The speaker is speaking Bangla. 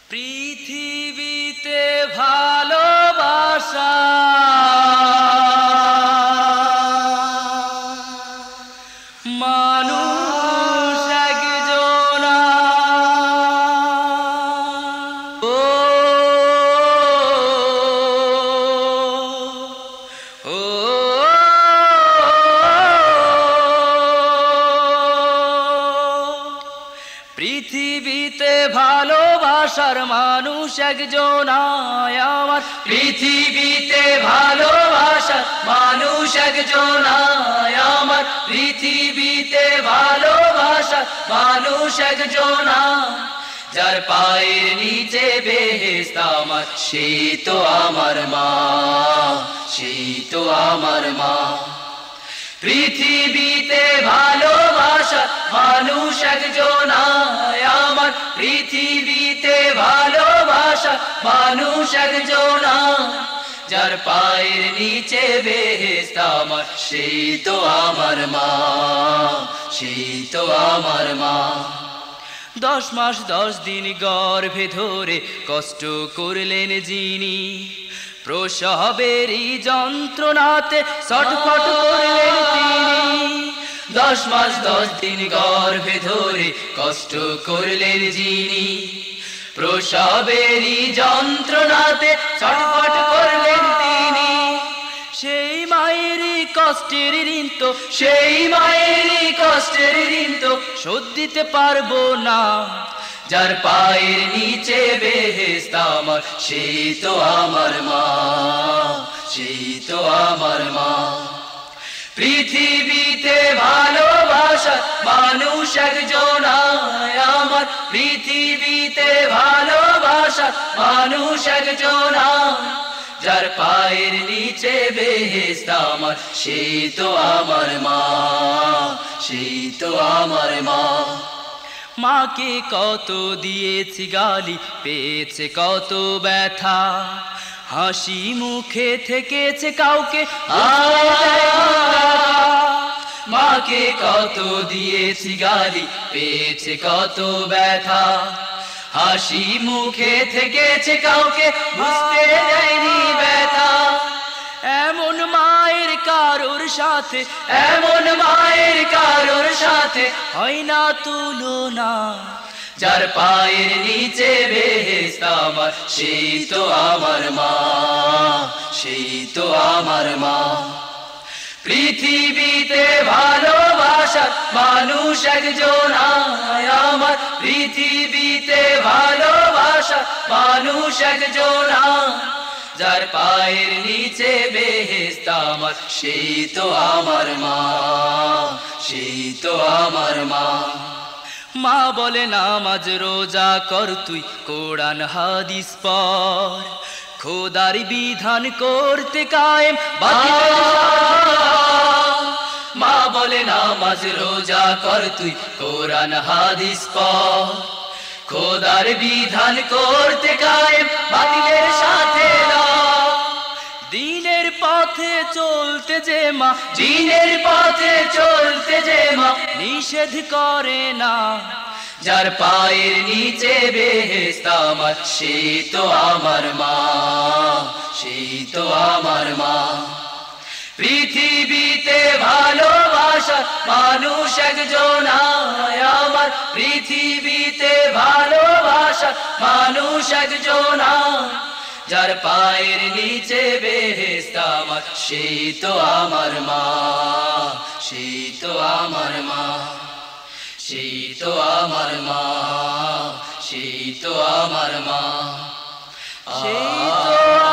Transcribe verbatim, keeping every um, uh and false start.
পৃথিবীতে ভালোবাসা মানুষ একজনা ও ও পৃথিবীতে ভালোবাসার মানুষ একজনায় আমার পৃথিবীতে ভালোবাসার মানুষ একজনায় আমার পৃথিবীতে ভালোবাসার মানুষ একজনা যার পায়ের নিচে বেহেশত আমার সেই তো আমার মা সেই তো আমার মা পৃথিবীতে ভালোবাসা মানুষ একজনায় আমার পৃথিবীতে ভালোবাসা মানুষ একজনা যার পায়ের নিচে বেহেশত আমার সেই তো আমার মা সেই তো আমার মা দশ মাস দশ দিন গর্ভে ধরে কষ্ট করলেন যিনি প্রসবেরই যন্ত্রণাতে ছটফট করলেন তিনি দশ মাস দশ দিন গর্ভে ধরে কষ্ট করলেন যিনি প্রসবেরই যন্ত্রণাতে ছটফট করলেন তিনি সেই মায়েরই কষ্টের ঋণ তো সেই মায়েরই কষ্টের ঋণ তো শোধ দিতে পারবো না যার পায়ের নিচে বেহেশত আমার সেই তো আমার মা সেই তো আমার মা পৃথিবীতে ভালোবাসা মানুষ একজনায় আমার পৃথিবীতে ভালোবাসা মানুষ একজনা যার পায়ের নিচে বেহেশত আমার সেই তো আমার মা সেই তো আমার মা মাকে কত দিয়েছি গালি পেয়েছে কত ব্যথা হাসি মুখে থেকেছে কাউকে মাকে কত দিয়েছি গালি পেয়েছে কত ব্যথা হাসি মুখে থেকেছে কাউকে বুঝতে দেয়নি ব্যথা এমন মায়ের কারোর সাথে এমন মায়ের কারোর সাথে হয় না তুলনা যার পায়ের নিচে বেহেশত আমার সেই তো আমার মা সেই তো আমার মা পৃথিবীতে ভালোবাসা মানুষ একজনায় আমার পৃথিবীতে ভালোবাসা মানুষ একজনা যার পায়ের নিচে বেহেশত আমার সেই তো আমার মা সেই তো আমার মা মা বলে নামাজ রোজা কর তুই কোরআন হাদিস পড় খোদার বিধান করতে কায়েম মা বলে নামাজ রোজা কর তুই কোরআন হাদিস পড় খোদার বিধান করতে কায়েম বাতিলের সাথে দিনের পথে চলতে যে মা দিনের পথে চলতে যে মা নিষেধ করে না যার পায়ের নিচে বেহেশত আমার সেই তো আমার মা সেই তো আমার মা পৃথিবীতে ভালোবাসা মানুষ একজনায় আমার পৃথিবীতে ভালোবাসা মানুষ একজনা যার পায়ের নিচে বেহেশত আমার সেই তো আমার মা সেই তো আমার মা সেই তো আমার মা সেই তো আমার মা সেই তো